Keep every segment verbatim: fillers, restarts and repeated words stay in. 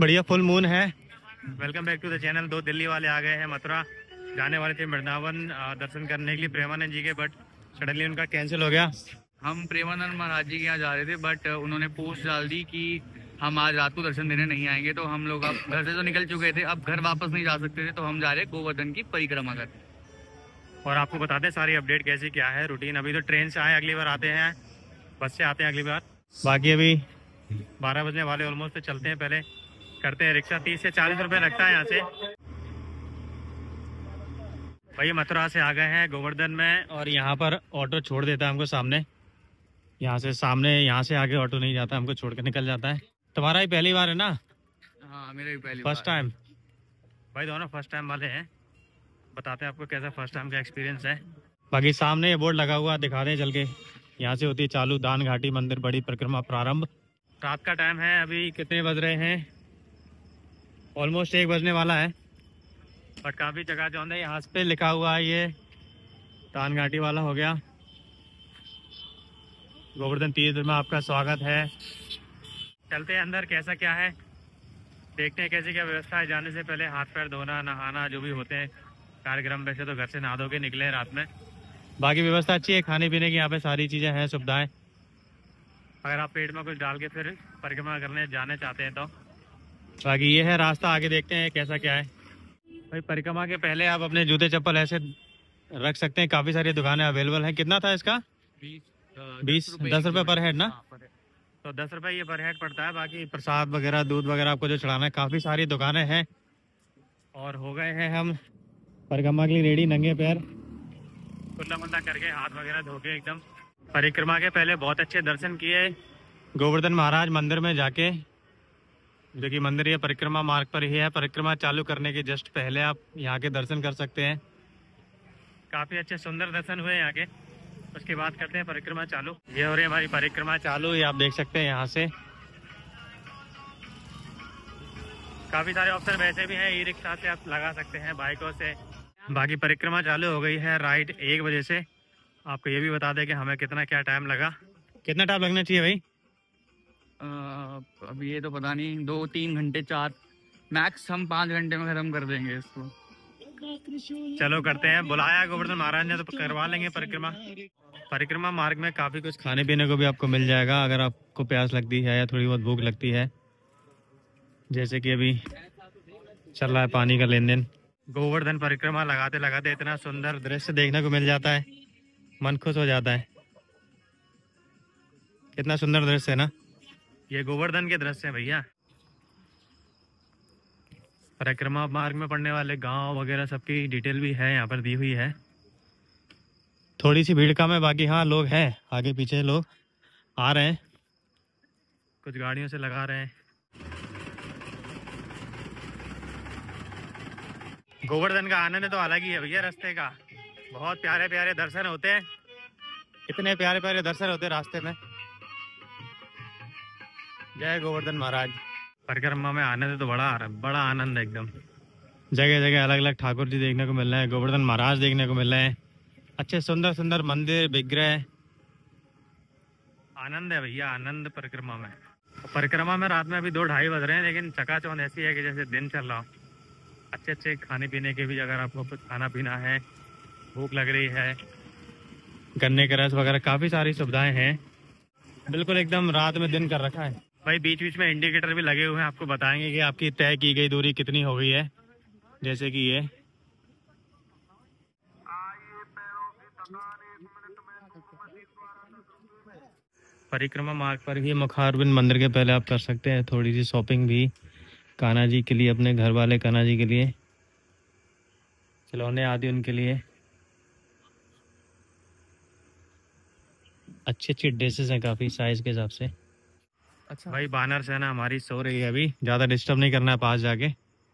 बढ़िया full moon है। Welcome back to the channel. दो दिल्ली वाले आ गए हैं मथुरा, जाने वाले थे वृंदावन दर्शन करने के लिए प्रेमानंद जी के, बट सडनली उनका कैंसिल हो गया। हम प्रेमानंद महाराज जी के यहाँ जा रहे थे, बट उन्होंने पोस्ट डाल दी कि हम आज रात को दर्शन देने नहीं आएंगे। तो हम लोग अब घर से तो निकल चुके थे, अब घर वापस नहीं जा सकते थे, तो हम जा रहे गोवर्धन की परिक्रमा करने। और आपको बताते हैं सारी अपडेट कैसी क्या है रूटीन। अभी तो ट्रेन से आए, अगली बार आते हैं बस से आते हैं अगली बार। बाकी अभी बारह बजने वाले ऑलमोस्ट, तो चलते हैं पहले करते हैं रिक्शा। तीस से चालीस रुपए लगता है यहाँ से। भाई मथुरा से आ गए हैं गोवर्धन में, और यहाँ पर ऑटो छोड़ देता है हमको सामने। यहाँ से सामने यहाँ से आगे ऑटो नहीं जाता, हमको छोड़ कर निकल जाता है। तुम्हारा ही पहली बार है ना? हाँ मेरा भी पहली फर्स्ट टाइम। भाई दोनों फर्स्ट टाइम वाले हैं। बताते हैं आपको कैसा फर्स्ट टाइम का एक्सपीरियंस है। बाकी सामने ये बोर्ड लगा हुआ, दिखा दें चल के। यहाँ से होती है चालू दान घाटी मंदिर बड़ी परिक्रमा प्रारंभ। रात का टाइम है, अभी कितने बज रहे हैं? ऑलमोस्ट एक बजने वाला है, बट काफ़ी जगह जो है यहाँ पे लिखा हुआ है ये दान घाटी वाला हो गया। गोवर्धन तीर्थ में आपका स्वागत है। चलते हैं अंदर, कैसा क्या है देखते हैं, कैसी क्या व्यवस्था है। जाने से पहले हाथ पैर धोना, नहाना, जो भी होते हैं कार्यक्रम। वैसे तो घर से नहा धो के निकले हैं रात में। बाकी व्यवस्था अच्छी है, खाने पीने की यहाँ पे सारी चीज़ें हैं, सुविधाएं। अगर आप पेट में कुछ डाल के फिर परिक्रमा करने जाने चाहते हैं तो। बाकी ये है रास्ता, आगे देखते हैं कैसा क्या है। भाई परिक्रमा के पहले आप अपने जूते चप्पल ऐसे रख सकते हैं, काफ़ी सारी दुकानें अवेलेबल हैं। कितना था इसका? बीस दस रुपये पर हेड ना? तो दस रुपये ये पर हेड पड़ता है। बाकी प्रसाद वगैरह, दूध वगैरह आपको जो चढ़ाना है, काफ़ी सारी दुकानें हैं। और हो गए हैं हम परिक्रमा के लिए रेडी, नंगे पैर कुल्ला मुल्ला करके, हाथ वगैरह धो के एकदम। परिक्रमा के पहले बहुत अच्छे दर्शन किए गोवर्धन महाराज मंदिर में जाके, जो कि मंदिर ये परिक्रमा मार्ग पर ही है। परिक्रमा चालू करने के जस्ट पहले आप यहाँ के दर्शन कर सकते हैं। काफ़ी अच्छे सुंदर दर्शन हुए यहाँ के। उसके बाद करते हैं परिक्रमा चालू। ये हो रही है हमारी परिक्रमा चालू, ये आप देख सकते हैं यहाँ से। काफ़ी सारे ऑप्शन वैसे भी हैं, ई रिक्शा से आप लगा सकते हैं, बाइकों से। बाकी परिक्रमा चालू हो गई है राइट एक बजे से। आपको ये भी बता दें कि हमें कितना क्या टाइम लगा। कितना टाइम लगना चाहिए भाई? अब ये तो पता नहीं, दो तीन घंटे चार मैक्स, हम पाँच घंटे में खत्म कर देंगे इसको। चलो करते हैं, बुलाया गोवर्धन महाराज ने तो करवा लेंगे परिक्रमा। परिक्रमा मार्ग में काफ़ी कुछ खाने पीने को भी आपको मिल जाएगा, अगर आपको प्यास लगती है या थोड़ी बहुत भूख लगती है। जैसे कि अभी चल रहा है पानी का लेन देन। गोवर्धन परिक्रमा लगाते लगाते इतना सुंदर दृश्य देखने को मिल जाता है, मन खुश हो जाता है। कितना सुंदर दृश्य है ना, ये गोवर्धन के दृश्य है भैया। परिक्रमा मार्ग में पड़ने वाले गांव वगैरह सबकी डिटेल भी है यहाँ पर दी हुई है। थोड़ी सी भीड़ कम है, बाकी हाँ लोग हैं, आगे पीछे लोग आ रहे हैं, कुछ गाड़ियों से लगा रहे हैं। गोवर्धन का आनंद तो अलग ही है भैया, रास्ते का। बहुत प्यारे प्यारे दर्शन होते हैं, इतने प्यारे प्यारे दर्शन होते हैं रास्ते में। जय गोवर्धन महाराज। परिक्रमा में आनंद तो बड़ा आ रहा है, बड़ा आनंद है एकदम। जगह जगह अलग अलग ठाकुर जी देखने को मिल रहे हैं, गोवर्धन महाराज देखने को मिल रहे हैं, अच्छे सुंदर सुंदर मंदिर विग्रह। आनंद है भैया, आनंद परिक्रमा में। परिक्रमा में रात में अभी दो ढाई बज रहे हैं, लेकिन चकाचौंध ऐसी है कि जैसे दिन चल रहा हो। अच्छे अच्छे खाने पीने के भी, अगर आपको कुछ खाना पीना है, भूख लग रही है, गन्ने के रस वगैरह, काफ़ी सारी सुविधाएं हैं। बिल्कुल एकदम रात में दिन कर रखा है भाई। बीच बीच में इंडिकेटर भी लगे हुए हैं, आपको बताएंगे कि आपकी तय की गई दूरी कितनी हो गई है। जैसे कि ये परिक्रमा मार्ग पर ही मुखारबिंद मंदिर के पहले आप कर सकते हैं थोड़ी सी शॉपिंग भी, कान्हा जी के लिए, अपने घर वाले कान्हा जी के लिए, खिलौने आदि उनके लिए। अच्छी अच्छी ड्रेसेस हैं काफ़ी साइज के हिसाब से। अच्छा भाई बानर सेना हमारी सो रही है अभी, ज़्यादा डिस्टर्ब नहीं करना है पास जाके।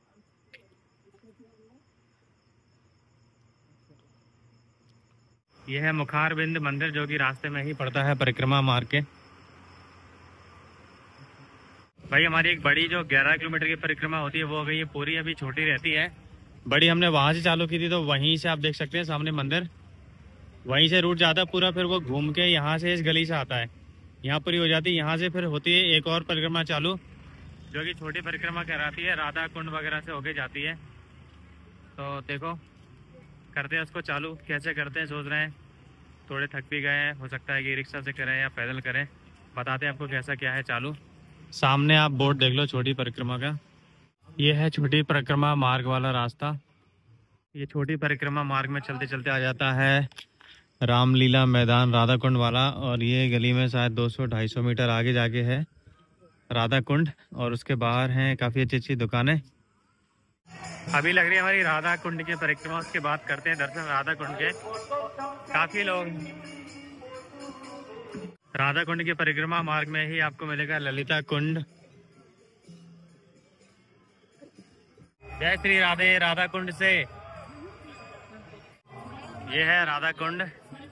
यह है मुखारबिंद मंदिर, जो कि रास्ते में ही पड़ता है परिक्रमा मार्ग के। भाई हमारी एक बड़ी जो ग्यारह किलोमीटर की परिक्रमा होती है वो हो गई है पूरी, अभी छोटी रहती है। बड़ी हमने वहाँ से चालू की थी, तो वहीं से आप देख सकते हैं सामने मंदिर, वहीं से रूट जाता है पूरा, फिर वो घूम के यहाँ से इस गली से आता है, यहाँ पूरी हो जाती है। यहाँ से फिर होती है एक और परिक्रमा चालू, जो कि छोटी परिक्रमा कहलाती है, राधा कुंड वगैरह से होके जाती है। तो देखो करते हैं उसको चालू, कैसे करते हैं सोच रहे हैं। थोड़े थक भी गए हैं, हो सकता है कि रिक्शा से करें या पैदल करें, बताते हैं आपको कैसा क्या है चालू। सामने आप बोर्ड देख लो छोटी परिक्रमा का, ये है छोटी परिक्रमा मार्ग वाला रास्ता। ये छोटी परिक्रमा मार्ग में चलते चलते आ जाता है रामलीला मैदान राधा कुंड वाला, और ये गली में शायद दो सौ ढाई सौ मीटर आगे जाके है राधा कुंड, और उसके बाहर हैं काफ़ी अच्छी अच्छी दुकानें। अभी लग रही है हमारी राधा कुंड की परिक्रमा, उसके बाद करते हैं दर्शन राधा कुंड के। काफ़ी लोग राधा कुंड की परिक्रमा मार्ग में ही आपको मिलेगा ललिता कुंड। जय श्री राधे। राधा कुंड से ये है राधा कुंड।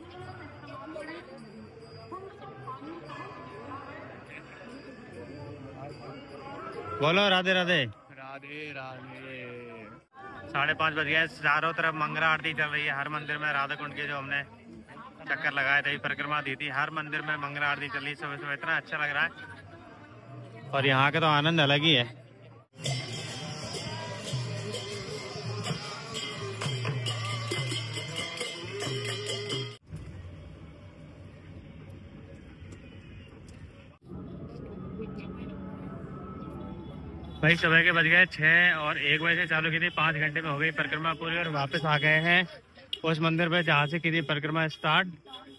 बोलो राधे राधे। राधे राधे। साढ़े पाँच बज गए, चारों तरफ मंगला आरती चल रही है। हर मंदिर में राधा कुंड के जो हमने चक्कर लगाए थे, परिक्रमा दी थी, हर मंदिर में मंगला आरती चल रही है सुबह सुबह। इतना अच्छा लग रहा है, और यहाँ का तो आनंद अलग ही है। भाई सुबह के बज गए छः, और एक बजे से चालू की थी, पाँच घंटे में हो गई परिक्रमा पूरी, और वापस आ गए हैं उस मंदिर पे जहाँ से की थी परिक्रमा स्टार्ट।